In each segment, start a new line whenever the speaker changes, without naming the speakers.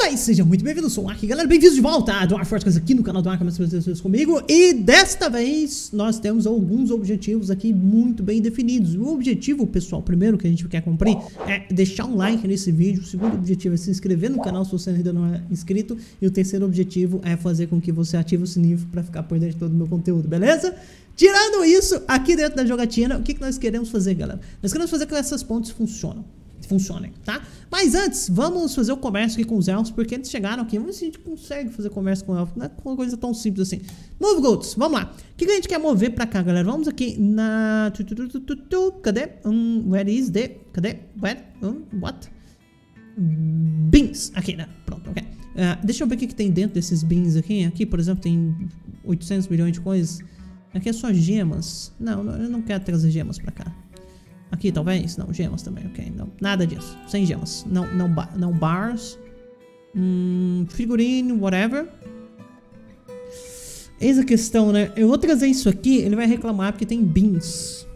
Alright, seja muito bem-vindo, sou o Ark, galera, bem-vindos de volta a Dwarf Fortress aqui no canal do Ark, mais vezes comigo. E desta vez nós temos alguns objetivos aqui muito bem definidos. O objetivo, pessoal, primeiro que a gente quer cumprir é deixar um like nesse vídeo. O segundo objetivo é se inscrever no canal se você ainda não é inscrito. E o terceiro objetivo é fazer com que você ative o sininho para ficar por dentro de todo o meu conteúdo, beleza? Tirando isso, aqui dentro da jogatina, o que nós queremos fazer, galera? Nós queremos fazer com que essas pontes funcionem, tá? Mas antes, vamos fazer o comércio aqui com os elfos, porque eles chegaram aqui. Vamos ver se a gente consegue fazer comércio com elfos. Não é uma coisa tão simples assim. Move goods, vamos lá. O que a gente quer mover pra cá, galera? Vamos aqui na... Cadê? Where is the... Cadê? Where? What? Beans. Aqui, né? Pronto, ok. Deixa eu ver o que tem dentro desses beans aqui. Aqui, por exemplo, tem 800 milhões de coisas. Aqui é só gemas. Não, eu não quero trazer gemas pra cá. Aqui talvez? Não, gemas também, ok. Não, nada disso. Sem gemas. Não bars. Figurine, whatever. Eis a questão, né? Eu vou trazer isso aqui, ele vai reclamar porque tem beans.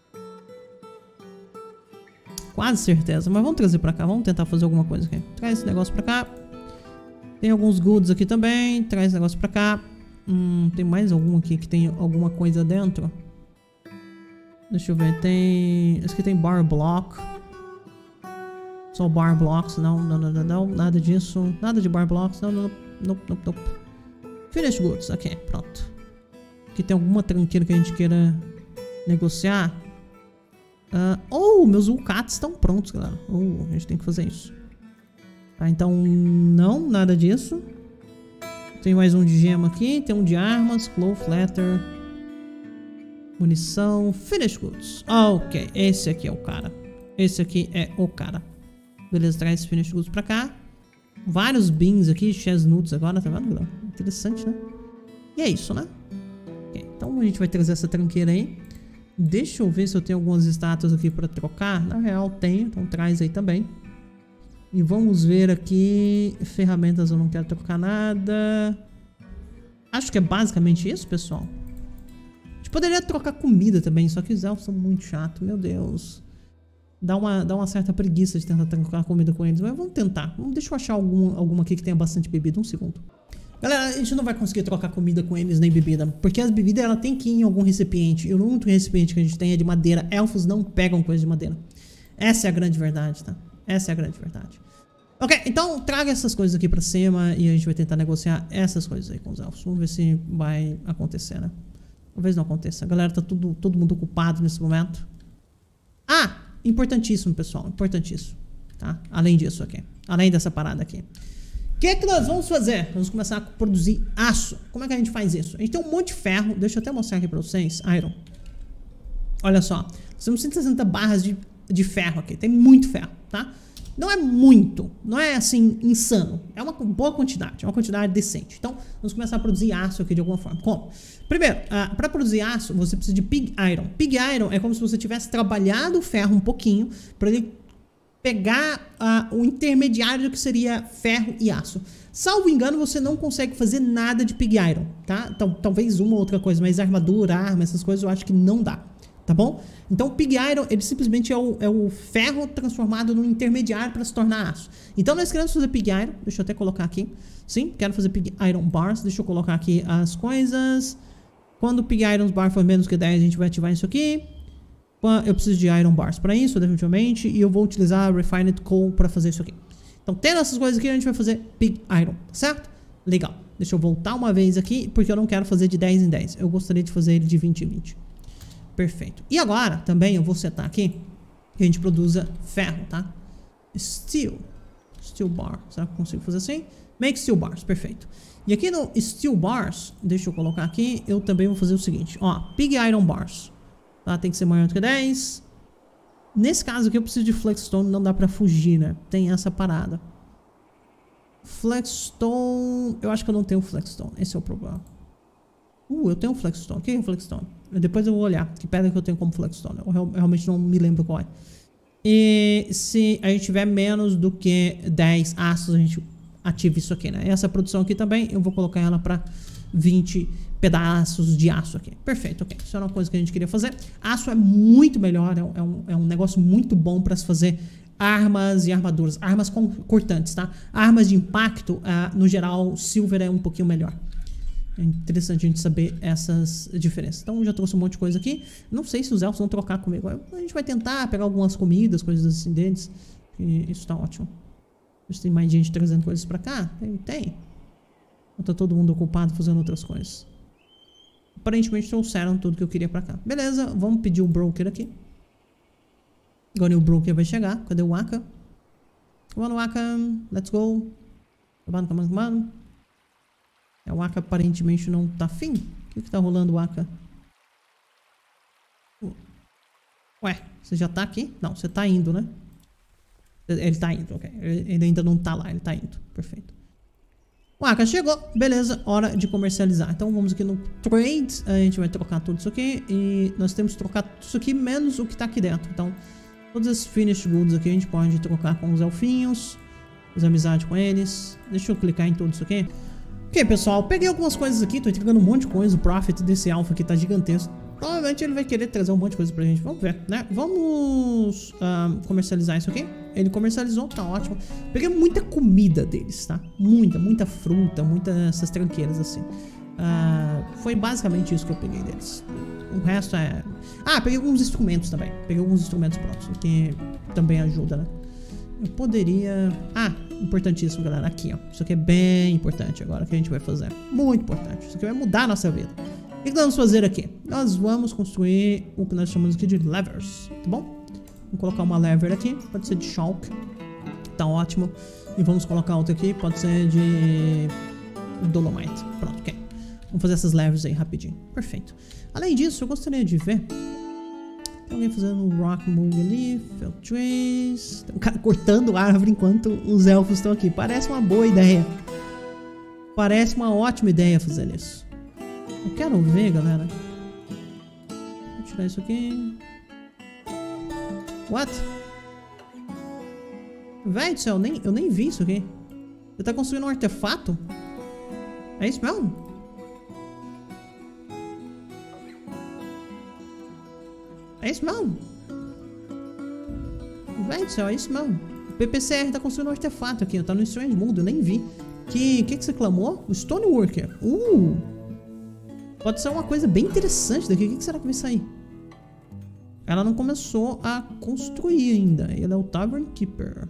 Quase certeza, mas vamos trazer pra cá. Vamos tentar fazer alguma coisa aqui. Traz esse negócio pra cá. Tem alguns goods aqui também. Traz esse negócio pra cá. Tem mais algum aqui que tem alguma coisa dentro? Deixa eu ver, tem... Esse aqui tem bar block. Só bar blocks, não, nada disso. Nada de bar blocks, não. Finish goods, ok, pronto. Aqui tem alguma tranqueira que a gente queira negociar. Meus Vulcats estão prontos, galera. A gente tem que fazer isso. Tá, então, não, nada disso. Tem mais um de gema aqui, tem um de armas, cloth letter... Munição, finish goods. Ok, esse aqui é o cara. Esse aqui é o cara. Beleza, traz esse finish goods pra cá. Vários beans aqui, chestnuts agora, tá vendo, galera? Interessante, né? E é isso, né? Okay, então a gente vai trazer essa tranqueira aí. Deixa eu ver se eu tenho algumas estátuas aqui pra trocar. Na real, tenho, então traz aí também. E vamos ver aqui. Ferramentas eu não quero trocar nada. Acho que é basicamente isso, pessoal. Poderia trocar comida também, só que os elfos são muito chatos, meu Deus. Dá uma certa preguiça de tentar trocar comida com eles, mas vamos tentar. Deixa eu achar alguma aqui que tenha bastante bebida, um segundo. Galera, a gente não vai conseguir trocar comida com eles nem bebida, porque as bebidas ela tem que ir em algum recipiente. E o único recipiente que a gente tem é de madeira. Elfos não pegam coisa de madeira. Essa é a grande verdade, tá? Essa é a grande verdade. Ok, então traga essas coisas aqui pra cima e a gente vai tentar negociar essas coisas aí com os elfos. Vamos ver se vai acontecer, né? Talvez não aconteça. A galera tá todo mundo ocupado nesse momento. Importantíssimo, pessoal. Importantíssimo. Tá? Além disso aqui. Além dessa parada aqui. O que é que nós vamos fazer? Vamos começar a produzir aço. Como é que a gente faz isso? A gente tem um monte de ferro. Deixa eu até mostrar aqui pra vocês. Iron. Olha só. Nós temos 160 barras de ferro aqui. Tem muito ferro, tá? Não é muito, não é assim insano, é uma boa quantidade, é uma quantidade decente. Então, vamos começar a produzir aço aqui de alguma forma. Como? Primeiro, para produzir aço, você precisa de pig iron. Pig iron é como se você tivesse trabalhado o ferro um pouquinho para ele pegar o intermediário do que seria ferro e aço. Salvo engano, você não consegue fazer nada de pig iron, tá? Então, talvez uma ou outra coisa, mas armadura, arma, essas coisas eu acho que não dá. Tá bom? Então o pig iron, ele simplesmente é o ferro transformado num intermediário para se tornar aço. Então nós queremos fazer pig iron. Deixa eu até colocar aqui. Sim, quero fazer pig iron bars. Deixa eu colocar aqui as coisas. Quando o pig iron bar for menos que 10, a gente vai ativar isso aqui. Eu preciso de iron bars para isso, definitivamente. E eu vou utilizar refined coal para fazer isso aqui. Então tendo essas coisas aqui, a gente vai fazer pig iron, certo? Legal. Deixa eu voltar uma vez aqui, porque eu não quero fazer de 10 em 10. Eu gostaria de fazer ele de 20 em 20. Perfeito. E agora, também, eu vou setar aqui que a gente produza ferro, tá? Steel bar. Será que eu consigo fazer assim? Make steel bars. Perfeito. E aqui no steel bars, deixa eu colocar aqui, eu também vou fazer o seguinte. Ó, pig iron bars. Tá? Tem que ser maior do que 10. Nesse caso aqui, eu preciso de flexstone. Não dá pra fugir, né? Tem essa parada. Flexstone... Eu acho que eu não tenho flexstone. Esse é o problema. Eu tenho um flexstone. O que é um flexstone? Depois eu vou olhar que pedra que eu tenho como flexstone. Eu realmente não me lembro qual é. E se a gente tiver menos do que 10 aços, a gente ativa isso aqui, né? Essa produção aqui também, eu vou colocar ela para 20 pedaços de aço aqui. Perfeito, ok. Isso é uma coisa que a gente queria fazer. Aço é muito melhor, é um negócio muito bom para se fazer armas e armaduras. Armas cortantes, tá? Armas de impacto, no geral, silver é um pouquinho melhor. É interessante a gente saber essas diferenças. Então, já trouxe um monte de coisa aqui. Não sei se os elfos vão trocar comigo. A gente vai tentar pegar algumas comidas, coisas assim deles. E isso tá ótimo. Se tem mais gente trazendo coisas pra cá? Tem. Ou tá todo mundo ocupado fazendo outras coisas? Aparentemente trouxeram tudo que eu queria pra cá. Beleza, vamos pedir o broker aqui. Agora o broker vai chegar. Cadê o Waka? Come on, Waka. Let's go. Come on. O Waka aparentemente não tá afim. O que tá rolando, Waka? Ué, você já tá aqui? Não, você tá indo, né? Ele tá indo, ok. Ele ainda não tá lá, ele tá indo. Perfeito. Waka chegou. Beleza, hora de comercializar. Então vamos aqui no Trade. A gente vai trocar tudo isso aqui. E nós temos que trocar tudo isso aqui, menos o que tá aqui dentro. Então, todos esses Finished Goods aqui a gente pode trocar com os elfinhos. Fazer amizade com eles. Deixa eu clicar em tudo isso aqui. Ok, pessoal, peguei algumas coisas aqui, tô entregando um monte de coisa. O profit desse alpha aqui tá gigantesco. Provavelmente ele vai querer trazer um monte de coisa pra gente. Vamos ver, né? Vamos comercializar isso aqui. Ele comercializou, tá ótimo. Peguei muita comida deles, tá? Muita fruta, muitas essas tranqueiras assim. Foi basicamente isso que eu peguei deles. O resto é... peguei alguns instrumentos também. Peguei alguns instrumentos prontos, o que também ajuda, né? Eu poderia... importantíssimo, galera. Aqui, ó. Isso aqui é bem importante agora que a gente vai fazer. Muito importante. Isso aqui vai mudar a nossa vida. O que nós vamos fazer aqui? Nós vamos construir o que nós chamamos aqui de levers, tá bom? Vamos colocar uma lever aqui. Pode ser de chalk. Tá ótimo. E vamos colocar outra aqui. Pode ser de dolomite. Pronto, ok. Vamos fazer essas levers aí rapidinho. Perfeito. Além disso, eu gostaria de ver... Tem alguém fazendo um rock move ali, fell trees. Tem um cara cortando árvore enquanto os elfos estão aqui. Parece uma boa ideia. Parece uma ótima ideia fazer isso. Eu quero ver, galera. Vou tirar isso aqui. What? Véi do céu, eu nem vi isso aqui. Você tá construindo um artefato? É isso mesmo? É isso mesmo? Véi do céu, é isso mesmo. O PPCR tá construindo um artefato aqui, tá no Strange Mundo, eu nem vi. Que você clamou? O Stoneworker. Pode ser uma coisa bem interessante daqui. O que será que vai sair? Ela não começou a construir ainda. Ele é o Tavern Keeper.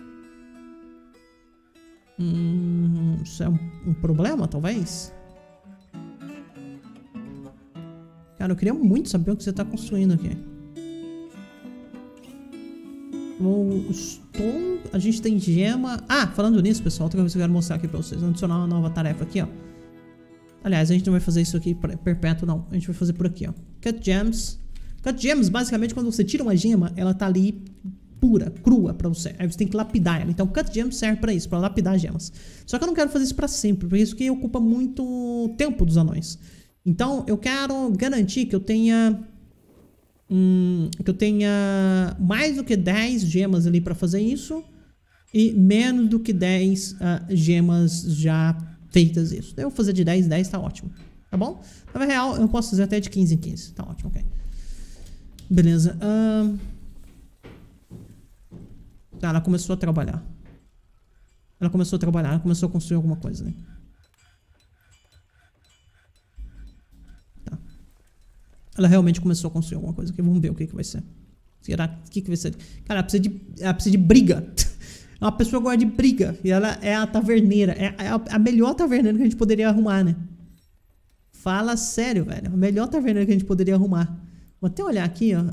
Isso é um problema, talvez? Cara, eu queria muito saber o que você tá construindo aqui. O Stone... A gente tem gema... falando nisso, pessoal, outra coisa que eu quero mostrar aqui pra vocês. Vamos adicionar uma nova tarefa aqui, ó. Aliás, a gente não vai fazer isso aqui perpétuo, não. A gente vai fazer por aqui, ó. Cut Gems. Cut Gems, basicamente, quando você tira uma gema, ela tá ali pura, crua pra você. Aí você tem que lapidar ela. Então, Cut Gems serve pra isso, pra lapidar gemas. Só que eu não quero fazer isso pra sempre, porque isso aqui ocupa muito tempo dos anões. Então, eu quero garantir que eu tenha... mais do que 10 gemas ali pra fazer isso. E menos do que 10 gemas já feitas isso. Eu vou fazer de 10 em 10, tá ótimo. Tá bom? Na real, eu posso fazer até de 15 em 15. Tá ótimo, ok. Beleza. Tá, ela começou a trabalhar. Ela começou a construir alguma coisa, né? Tá. Ela realmente começou a construir alguma coisa aqui. Vamos ver o que vai ser. Será? O que vai ser? Cara, ela precisa de briga. É uma pessoa que gosta de briga. E ela é a taverneira. É a melhor taverneira que a gente poderia arrumar, né? Fala sério, velho. A melhor taverneira que a gente poderia arrumar. Vou até olhar aqui, ó.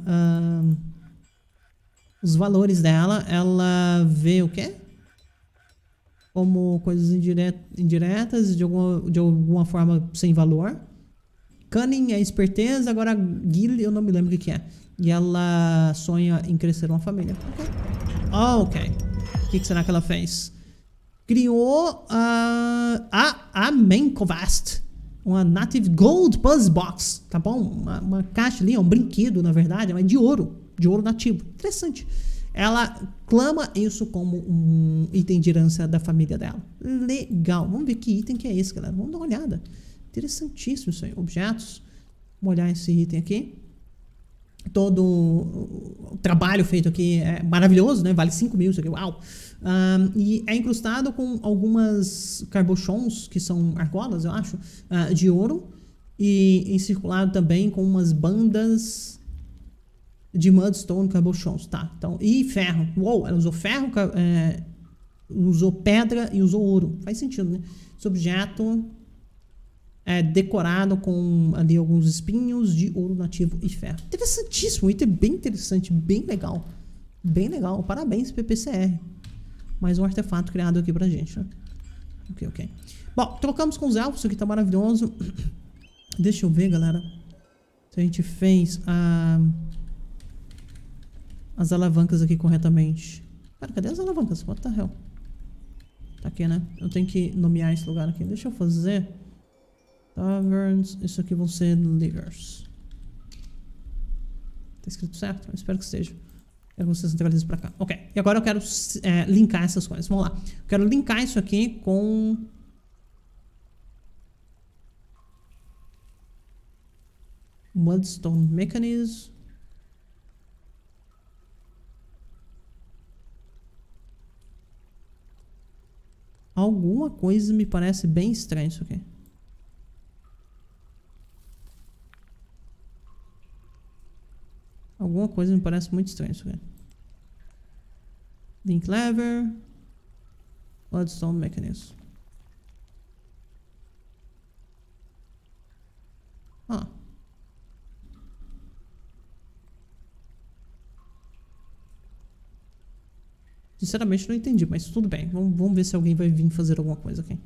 Os valores dela. Ela vê o quê? Como coisas indiretas. De alguma forma sem valor. Cunning é esperteza. Agora, Gil, eu não me lembro o que é. E ela sonha em crescer uma família. Ok. O que será que ela fez? Criou a Menkovast. Uma Native Gold Puzzle Box. Tá bom? Uma caixa ali, um brinquedo, na verdade, mas de ouro. De ouro nativo. Interessante. Ela clama isso como um item de herança da família dela. Legal. Vamos ver que item que é esse, galera. Vamos dar uma olhada. Interessantíssimo isso aí. Objetos. Vamos olhar esse item aqui. todo o trabalho feito aqui é maravilhoso, né? Vale 5 mil isso aqui, uau! E é incrustado com algumas carbochons, que são argolas, eu acho, de ouro. E encirculado também com umas bandas de mudstone carbochons, tá? Então, e ferro. Uou, ela usou ferro, usou pedra e usou ouro. Faz sentido, né? Esse objeto é decorado com ali alguns espinhos de ouro nativo e ferro. Interessantíssimo, item bem interessante, bem legal. Bem legal, parabéns PPCR. Mais um artefato criado aqui pra gente, né? Ok. Bom, trocamos com os elfos, isso aqui tá maravilhoso. Deixa eu ver, galera, se a gente fez as alavancas aqui corretamente. Cara, cadê as alavancas? What the hell? Tá aqui, né? Eu tenho que nomear esse lugar aqui. Deixa eu fazer... Taverns, isso aqui vão ser livers. Tá escrito certo? Eu espero que esteja. Quero que você centralize pra cá. Ok, e agora eu quero linkar essas coisas. Vamos lá. Eu quero linkar isso aqui com... Mudstone Mechanism. Alguma coisa me parece bem estranho isso aqui. Alguma coisa me parece muito estranho isso aqui. Link lever. Mudstone Mechanism. Sinceramente não entendi, mas tudo bem. Vamos ver se alguém vai vir fazer alguma coisa aqui.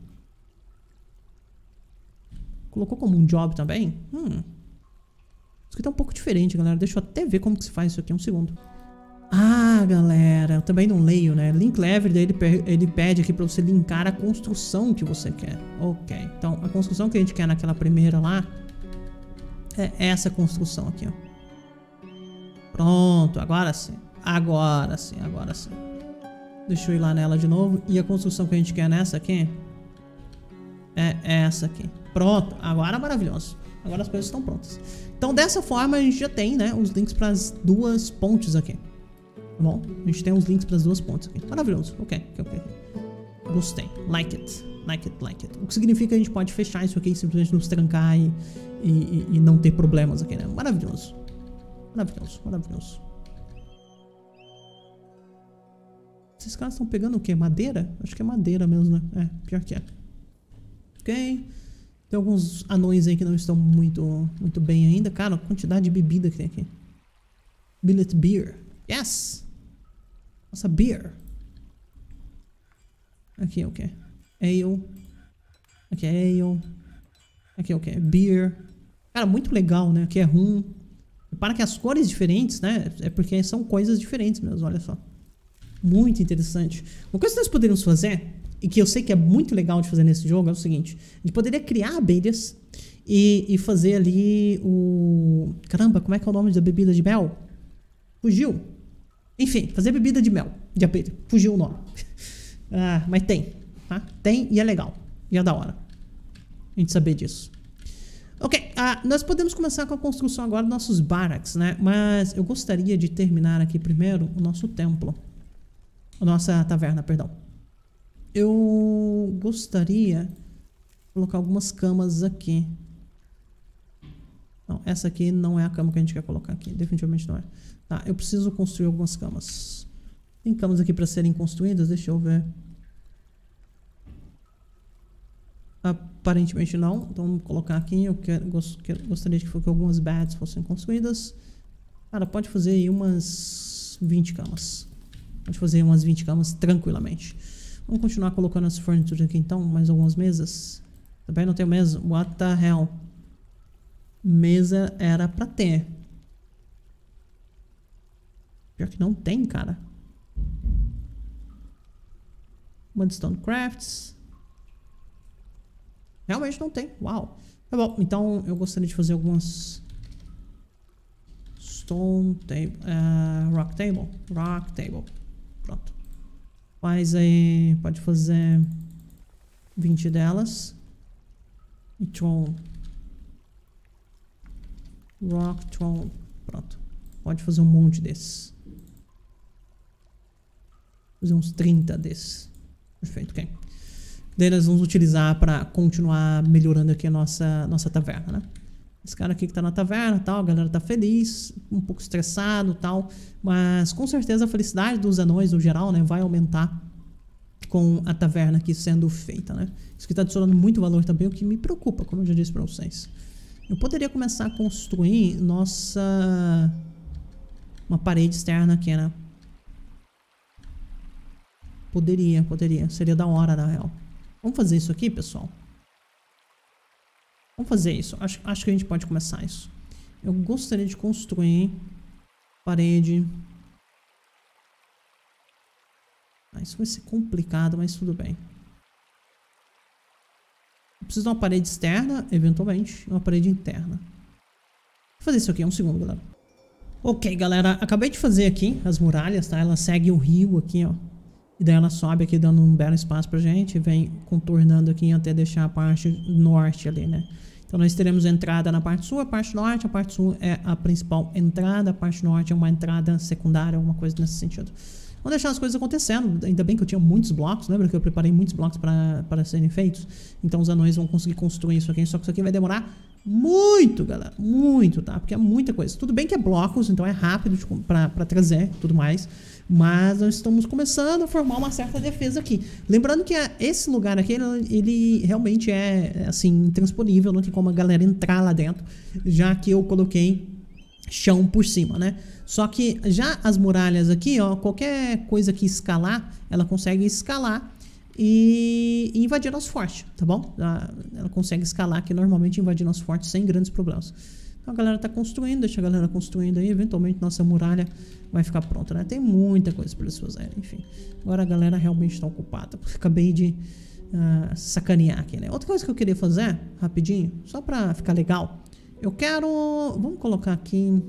Colocou como um job também? Isso aqui tá um pouco diferente, galera. Deixa eu até ver como que se faz isso aqui. Um segundo. Ah, galera. Eu também não leio, né? Link lever, daí ele pede aqui pra você linkar a construção que você quer. Ok. Então, a construção que a gente quer naquela primeira lá é essa construção aqui, ó. Pronto. Agora sim. Agora sim. Deixa eu ir lá nela de novo. E a construção que a gente quer nessa aqui é essa aqui. Pronto. Agora maravilhoso. Agora as coisas estão prontas. Então dessa forma a gente já tem, né, os links para as duas pontes aqui. Tá bom? A gente tem os links para as duas pontes aqui. Maravilhoso. Ok. Gostei. Like it. O que significa que a gente pode fechar isso aqui e simplesmente nos trancar e não ter problemas aqui, né? Maravilhoso. Esses caras estão pegando o quê? Madeira? Acho que é madeira mesmo, né? É, pior que é. Ok. Tem alguns anões aí que não estão muito bem ainda. Cara, a quantidade de bebida que tem aqui. Billet beer. Yes! Nossa, beer. Aqui é o quê? Ale. Aqui é ale. Aqui é o quê? Beer. Cara, muito legal, né? Aqui é rum. Repara que as cores diferentes, né? É porque são coisas diferentes mesmo, olha só. Muito interessante. Uma coisa que nós poderíamos fazer, e que eu sei que é muito legal de fazer nesse jogo, é o seguinte. A gente poderia criar abelhas e fazer ali o... Caramba, como é que é o nome da bebida de mel? Fugiu. Enfim, fazer bebida de mel, de abelha. Fugiu o nome. Mas tem, tá? Tem e é legal. E é da hora a gente saber disso. Ok, nós podemos começar com a construção agora dos nossos barracks, né? Mas eu gostaria de terminar aqui primeiro o nosso templo. A nossa taverna, perdão. Eu gostaria de colocar algumas camas aqui. Não, essa aqui não é a cama que a gente quer colocar aqui. Definitivamente não é. Tá, eu preciso construir algumas camas. Tem camas aqui para serem construídas? Deixa eu ver. Aparentemente não. Então vamos colocar aqui. Eu gostaria que algumas beds fossem construídas. Cara, pode fazer aí umas 20 camas. Pode fazer umas 20 camas tranquilamente. Vamos continuar colocando as furniture aqui então. Mais algumas mesas. Também não tenho mesa. What the hell? Mesa era pra ter. Pior que não tem, cara. Mudstone Crafts. Realmente não tem. Uau. Tá bom. Então eu gostaria de fazer algumas... Stone Table. Rock Table. Rock Table. Pronto. Faz aí... Pode fazer 20 delas. E Throne. Rock Throne. Pronto. Pode fazer um monte desses. Fazer uns 30 desses. Perfeito, ok. Daí nós vamos utilizar para continuar melhorando aqui a nossa taverna, né? Esse cara aqui que tá na taverna, tal, a galera tá feliz, um pouco estressado, tal, mas com certeza a felicidade dos anões no geral, né, vai aumentar com a taverna aqui sendo feita, né? Isso aqui tá adicionando muito valor também, o que me preocupa, como eu já disse para vocês. Eu poderia começar a construir uma parede externa aqui, né? Poderia. Seria da hora, na real. Vamos fazer isso aqui, pessoal? Vamos fazer isso. Acho que a gente pode começar isso. Eu gostaria de construir parede. Isso vai ser complicado, mas tudo bem. Eu preciso de uma parede externa, eventualmente, e uma parede interna. Vou fazer isso aqui, um segundo, galera. Ok, galera. Acabei de fazer aqui as muralhas, tá? Ela segue o rio aqui, ó. E daí ela sobe aqui dando um belo espaço pra gente. E vem contornando aqui até deixar a parte norte ali, né? Então nós teremos a entrada na parte sul, a parte norte. A parte sul é a principal entrada. A parte norte é uma entrada secundária, alguma coisa nesse sentido. Vamos deixar as coisas acontecendo. Ainda bem que eu tinha muitos blocos. Lembra que eu preparei muitos blocos para serem feitos? Então os anões vão conseguir construir isso aqui. Só que isso aqui vai demorar muito, galera. Muito, tá? Porque é muita coisa. Tudo bem que é blocos, então é rápido para trazer tudo mais. Mas nós estamos começando a formar uma certa defesa aqui. Lembrando que esse lugar aqui, ele realmente é, assim, intransponível. Não tem como a galera entrar lá dentro. Já que eu coloquei chão por cima, né? Só que já as muralhas aqui, ó, qualquer coisa que escalar, ela consegue escalar e invadir nosso forte, tá bom? Ela consegue escalar aqui normalmente e invadir nosso forte sem grandes problemas. Então a galera tá construindo, deixa a galera construindo aí, eventualmente nossa muralha vai ficar pronta, né? Tem muita coisa para eles fazerem, enfim. Agora a galera realmente está ocupada, porque acabei de sacanear aqui, né? Outra coisa que eu queria fazer, rapidinho, só para ficar legal, eu quero... Vamos colocar aqui...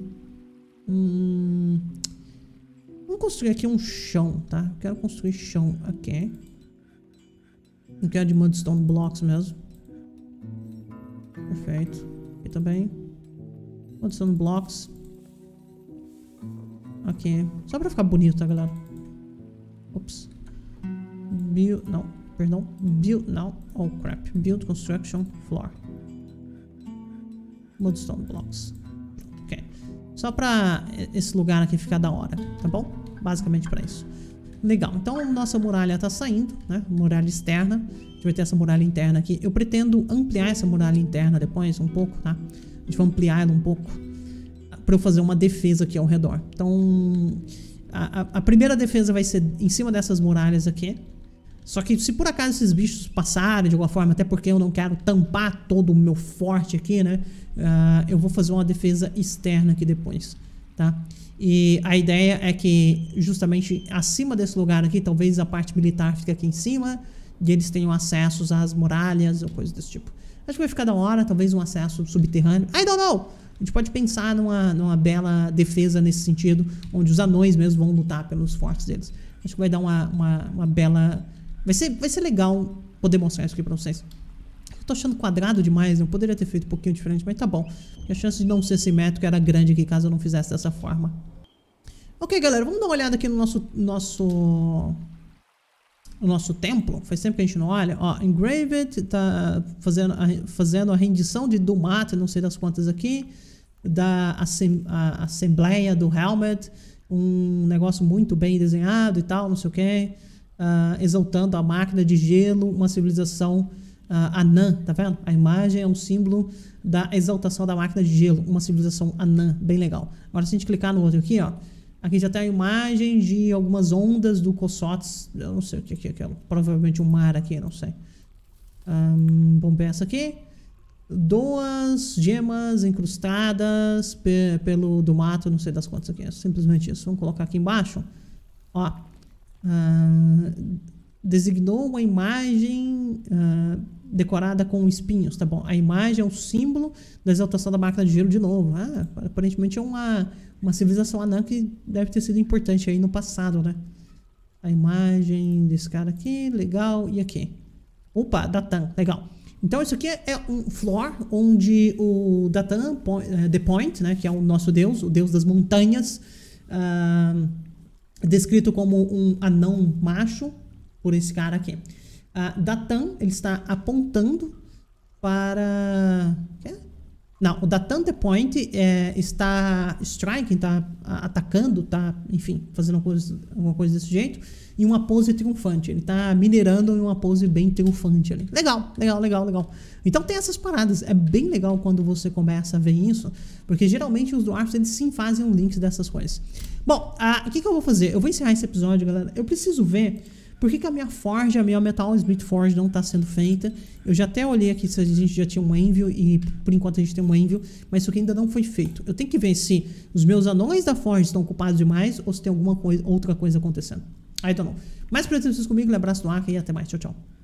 Vamos construir aqui um chão, tá? Eu quero construir chão aqui. Eu quero de mudstone blocks mesmo. Perfeito. Aqui também. Mudstone blocks. Aqui. Só pra ficar bonito, tá, galera? Ops. Build... Não, perdão. Build... Não. Oh, crap. Build construction floor. Mudstone blocks. Ok. Só pra esse lugar aqui ficar da hora, tá bom? Basicamente pra isso. Legal, então nossa muralha tá saindo, né? Muralha externa. A gente vai ter essa muralha interna aqui. Eu pretendo ampliar essa muralha interna depois um pouco, tá? A gente vai ampliar ela um pouco pra eu fazer uma defesa aqui ao redor. Então, a primeira defesa vai ser em cima dessas muralhas aqui. Só que se por acaso esses bichos passarem de alguma forma, até porque eu não quero tampar todo o meu forte aqui, né? Eu vou fazer uma defesa externa aqui depois, tá? E a ideia é que justamente acima desse lugar aqui, talvez a parte militar fique aqui em cima e eles tenham acessos às muralhas ou coisa desse tipo. Acho que vai ficar da hora, talvez um acesso subterrâneo. I don't know! A gente pode pensar numa bela defesa nesse sentido, onde os anões mesmo vão lutar pelos fortes deles. Acho que vai dar uma bela... Vai ser legal poder mostrar isso aqui pra vocês. Eu tô achando quadrado demais, né? Eu poderia ter feito um pouquinho diferente, mas tá bom. A chance de não ser simétrico era grande aqui, caso eu não fizesse dessa forma. Ok, galera, vamos dar uma olhada aqui no nosso templo. Faz tempo que a gente não olha. Ó, Engraved tá fazendo a rendição de Dumat, não sei das quantas aqui. Da Assembleia do Helmet. Um negócio muito bem desenhado e tal, não sei o que. Exaltando a máquina de gelo, uma civilização anã, tá vendo? A imagem é um símbolo da exaltação da máquina de gelo, uma civilização anã, bem legal. Agora se a gente clicar no outro aqui, ó, aqui já tem a imagem de algumas ondas do Kossotes, eu não sei o que é aquilo, provavelmente um mar aqui, não sei. Vamos ver essa aqui. 2 gemas incrustadas pelo do mato, não sei das quantas aqui, é simplesmente isso. Vamos colocar aqui embaixo, ó. Designou uma imagem decorada com espinhos, tá bom? A imagem é o símbolo da exaltação da máquina de gelo de novo. Aparentemente é uma civilização anã que deve ter sido importante aí no passado, né? A imagem desse cara aqui, legal. E aqui? Opa, Datan, legal. Então isso aqui é um floor onde o Datan, The Point, né, que é o nosso deus, o deus das montanhas, descrito como um anão macho por esse cara aqui. Datan, ele está apontando para... Não, o Datan The Point está striking, está atacando, está, enfim, fazendo alguma coisa desse jeito, em uma pose triunfante. Ele está minerando em uma pose bem triunfante ali. Legal, legal, legal, legal. Então tem essas paradas. É bem legal quando você começa a ver isso, porque geralmente os dwarfs, eles sim fazem um link dessas coisas. Bom, o que eu vou fazer? Eu vou encerrar esse episódio, galera. Eu preciso ver por que a minha Forge, a minha Metal Smith Forge não está sendo feita. Eu já até olhei aqui se a gente já tinha um Anvil e por enquanto a gente tem um Anvil, mas isso aqui ainda não foi feito. Eu tenho que ver se os meus anões da Forge estão ocupados demais ou se tem alguma outra coisa acontecendo. I don't know. Mais prazer vocês comigo, um abraço do Aka e até mais. Tchau, tchau.